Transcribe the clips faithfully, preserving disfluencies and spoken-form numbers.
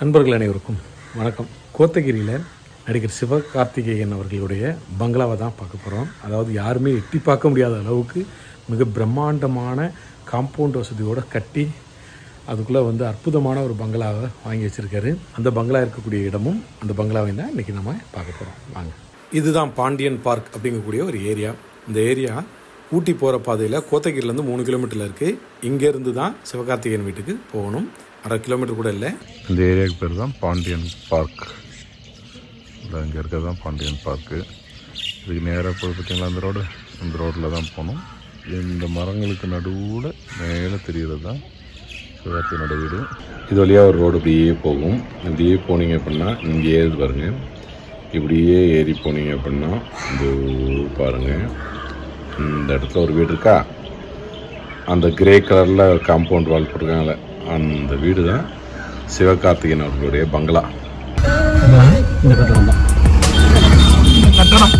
நண்பர்கள் அனைவருக்கும் வணக்கம். கோத்தகிரியில் நடிகர் சிவகார்த்திகேயன் அவர்களுடைய பங்களாவை தான் பார்க்க போகிறோம். அதாவது யாருமே எட்டி பார்க்க முடியாத அளவுக்கு மிக பிரம்மாண்டமான காம்பவுண்ட் வசதியோடு கட்டி அதுக்குள்ளே வந்து அற்புதமான ஒரு பங்களாவை வாங்கி வச்சுருக்காரு. அந்த பங்களா இருக்கக்கூடிய இடமும் அந்த பங்களாவை தான் இன்றைக்கி நம்ம பார்க்க போகிறோம். வாங்க. இதுதான் பாண்டியன் பார்க் அப்படிங்கக்கூடிய ஒரு ஏரியா. இந்த ஏரியா ஊட்டி போகிற பாதையில் கோத்தகிரிலேருந்து மூணு கிலோமீட்டரில் இருக்குது. இங்கேருந்து தான் சிவகார்த்திகேயன் வீட்டுக்கு போகணும். அரை கிலோமீட்டர் கூட இல்லை. இந்த ஏரியாவுக்கு பேர் தான் பாண்டியன் பார்க். இல்லை, இங்கே இருக்கிறது தான் பாண்டியன் பார்க்கு. இதுக்கு நேராக போய் பார்த்தீங்களா அந்த ரோடு, இந்த ரோட்டில் தான் போகணும். இந்த மரங்களுக்கு நடுவில் மேலே தெரிகிறது தான் சிவகார்த்திகேயனோட வீடு. இது வழியாக ஒரு ரோடு இப்படியே போகும். இப்படியே போனீங்க அப்படின்னா இங்கே ஏறி பாருங்கள். இப்படியே ஏறி போனீங்க அப்படின்னா இந்த பாருங்கள், இந்த இடத்துல ஒரு வீடு இருக்கா, அந்த கிரே கலரில் காம்பவுண்ட் வால் போட்டிருக்காங்களே, அந்த வீடு தான் சிவகார்த்திகேயன் அவர்களுடைய பங்களா. இந்த கட்டடம் தான் கட்டடம்.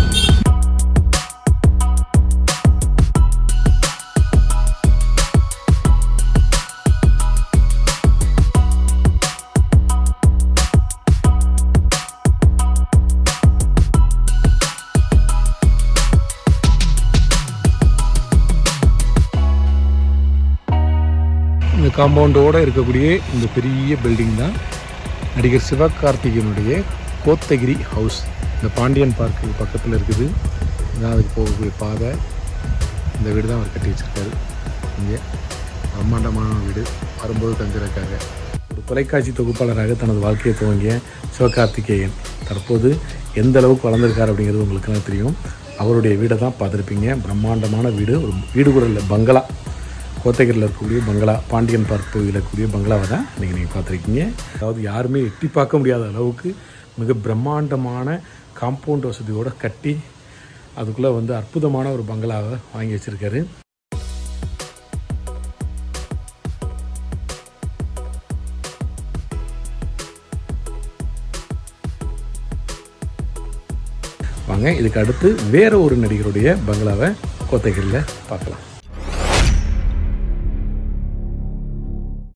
இந்த காம்பவுண்டோடு இருக்கக்கூடிய இந்த பெரிய பில்டிங் தான் நடிகர் சிவகார்த்திகேயனுடைய கோத்தகிரி ஹவுஸ். இந்த பாண்டியன் பார்க்கு பக்கத்தில் இருக்குது. இதான் அதுக்கு போகக்கூடிய பாதை. இந்த வீடு தான் அவர் கட்டி வச்சுருக்காரு. இங்கே பிரம்மாண்டமான வீடு, வரும்போது தங்குறதுக்காக. ஒரு தொலைக்காட்சி தொகுப்பாளராக தனது வாழ்க்கையை துவங்கிய சிவகார்த்திகேயன் தற்போது எந்த அளவுக்கு வளர்ந்துருக்கார் அப்படிங்கிறது உங்களுக்கு தெரியும். அவருடைய வீடை தான் பார்த்துருப்பீங்க. பிரம்மாண்டமான வீடு, ஒரு வீடு கூட இல்லை, பங்களா. கோத்தகிரியில் இருக்கக்கூடிய பங்களா, பாண்டியன் பார்க் பகுதியில் இருக்கக்கூடிய பங்களாவை தான் இன்றைக்கி நீங்கள் பார்த்துருக்கீங்க. அதாவது யாருமே எட்டி பார்க்க முடியாத அளவுக்கு மிக பிரம்மாண்டமான காம்பவுண்ட் வசதியோடு கட்டி அதுக்குள்ளே வந்து அற்புதமான ஒரு பங்களாவை வாங்கி வச்சுருக்காரு. வாங்க, இதுக்கு அடுத்து வேறு ஒரு நடிகருடைய பங்களாவை கோத்தகிரியில் பார்க்கலாம்.